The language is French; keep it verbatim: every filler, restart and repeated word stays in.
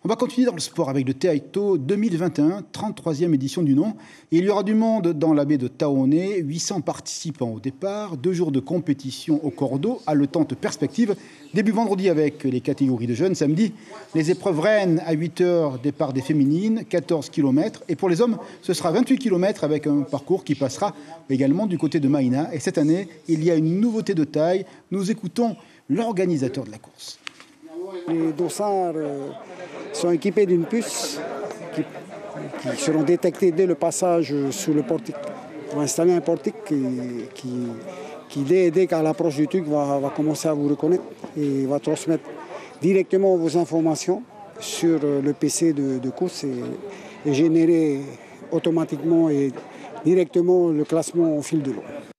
On va continuer dans le sport avec le Taito deux mille vingt et un, trente-troisième édition du nom. Et il y aura du monde dans la baie de Taoné, huit cents participants au départ, deux jours de compétition au cordeau, haletante perspective. Début vendredi avec les catégories de jeunes, samedi, les épreuves reines à huit heures, départ des féminines, quatorze kilomètres. Et pour les hommes, ce sera vingt-huit kilomètres avec un parcours qui passera également du côté de Maïna. Et cette année, il y a une nouveauté de taille. Nous écoutons l'organisateur de la course. Les dossards euh, sont équipés d'une puce qui, qui seront détectées dès le passage sous le portique. On va installer un portique qui, qui, qui dès, dès qu'à l'approche du truc, va, va commencer à vous reconnaître et va transmettre directement vos informations sur le P C de, de course et, et générer automatiquement et directement le classement au fil de l'eau.